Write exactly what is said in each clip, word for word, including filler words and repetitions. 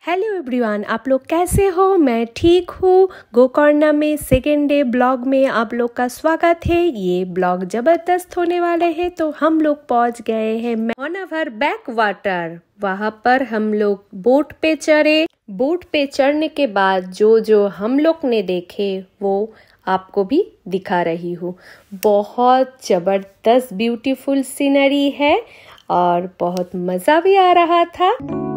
Hello everyone, आप लोग कैसे हो? मैं ठीक हूँ। गोकर्णा में सेकेंड डे ब्लॉग में आप लोग का स्वागत है। ये ब्लॉग जबरदस्त होने वाले हैं। तो हम लोग पहुँच गए हैं मानवहर बैक वाटर। वहाँ पर हम लोग बोट पे चढ़े। बोट पे चढ़ने के बाद जो जो हम लोग ने देखे वो आपको भी दिखा रही हूँ। बहुत जबरदस्त ब्यूटीफुल सीनरी है और बहुत मज़ा भी आ रहा था।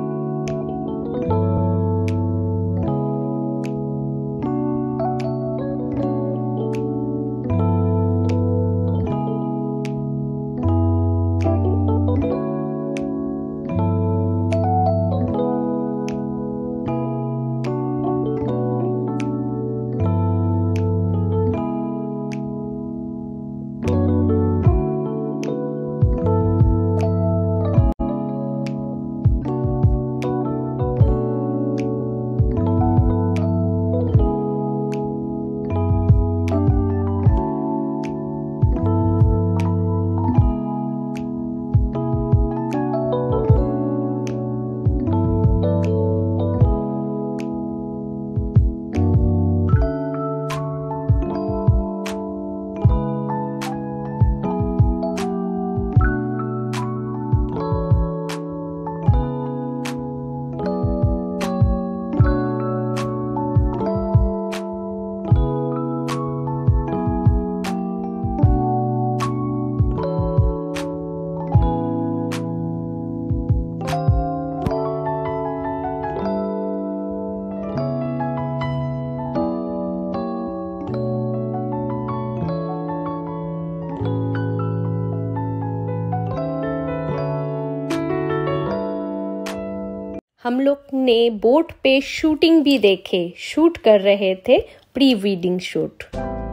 हम लोग ने बोट पे शूटिंग भी देखे। शूट कर रहे थे, प्री वेडिंग शूट।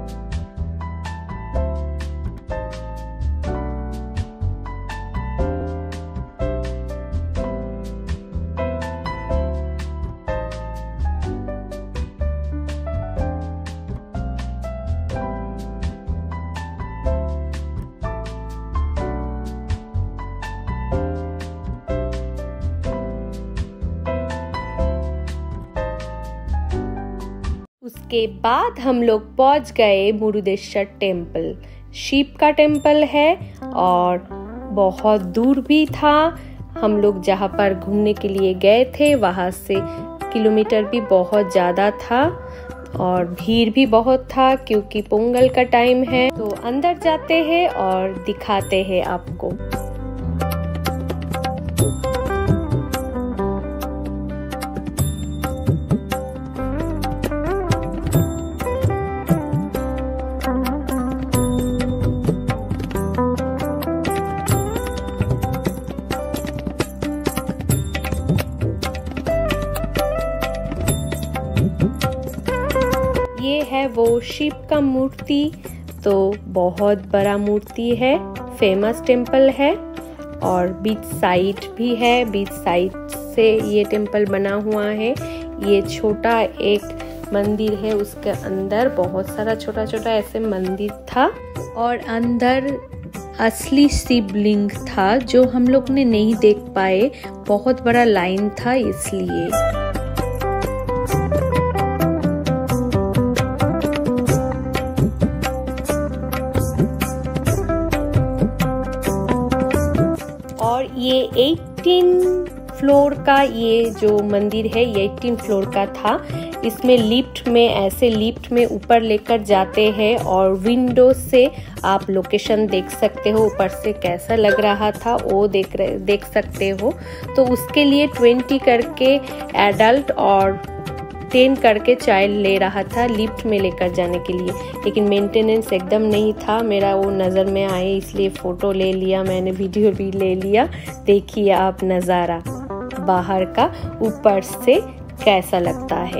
उसके बाद हम लोग पहुंच गए मुरुदेश्वर टेम्पल। शिव का टेम्पल है और बहुत दूर भी था। हम लोग जहाँ पर घूमने के लिए गए थे वहाँ से किलोमीटर भी बहुत ज़्यादा था और भीड़ भी बहुत था क्योंकि पोंगल का टाइम है। तो अंदर जाते हैं और दिखाते हैं आपको। ये है वो शिव का मूर्ति। तो बहुत बड़ा मूर्ति है, फेमस टेम्पल है और बीच साइड भी है। बीच साइड से ये टेम्पल बना हुआ है। ये छोटा एक मंदिर है, उसके अंदर बहुत सारा छोटा छोटा ऐसे मंदिर था और अंदर असली शिवलिंग था जो हम लोग ने नहीं देख पाए। बहुत बड़ा लाइन था इसलिए। और ये अठारह फ्लोर का ये जो मंदिर है ये अठारह फ्लोर का था। इसमें लिफ्ट में ऐसे लिफ्ट में ऊपर लेकर जाते हैं और विंडो से आप लोकेशन देख सकते हो। ऊपर से कैसा लग रहा था वो देख रहे देख सकते हो। तो उसके लिए बीस करके एडल्ट और दस करके चाइल्ड ले रहा था लिफ्ट में लेकर जाने के लिए। लेकिन मेंटेनेंस एकदम नहीं था। मेरा वो नज़र में आए इसलिए फ़ोटो ले लिया मैंने, वीडियो भी ले लिया। देखिए आप नज़ारा बाहर का ऊपर से कैसा लगता है।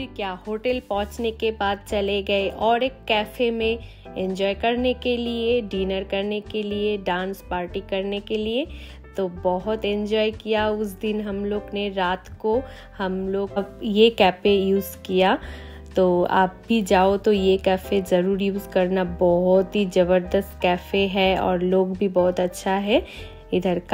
क्या होटल पहुंचने के बाद चले गए और एक कैफ़े में एंजॉय करने के लिए, डिनर करने के लिए, डांस पार्टी करने के लिए। तो बहुत एंजॉय किया उस दिन हम लोग ने। रात को हम लोग ये कैफ़े यूज़ किया। तो आप भी जाओ तो ये कैफ़े ज़रूर यूज़ करना, बहुत ही ज़बरदस्त कैफ़े है और लोग भी बहुत अच्छा है इधर का।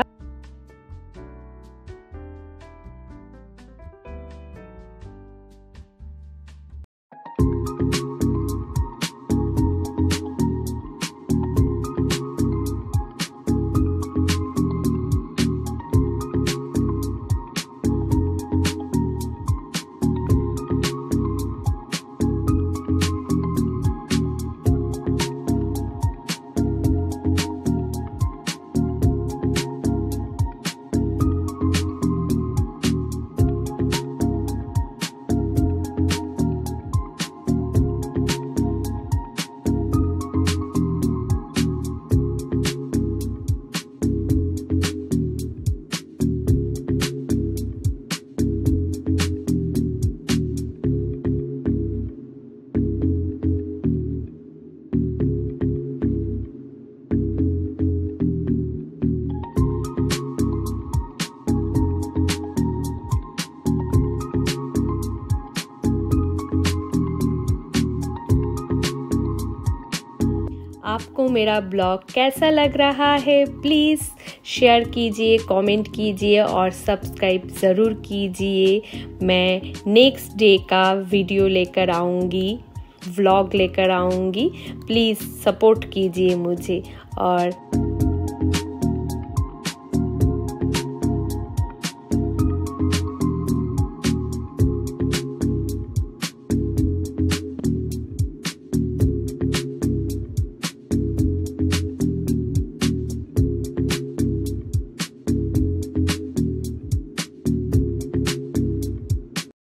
आपको मेरा ब्लॉग कैसा लग रहा है प्लीज़ शेयर कीजिए, कमेंट कीजिए और सब्सक्राइब ज़रूर कीजिए। मैं नेक्स्ट डे का वीडियो लेकर आऊँगी, व्लॉग लेकर आऊँगी। प्लीज़ सपोर्ट कीजिए मुझे। और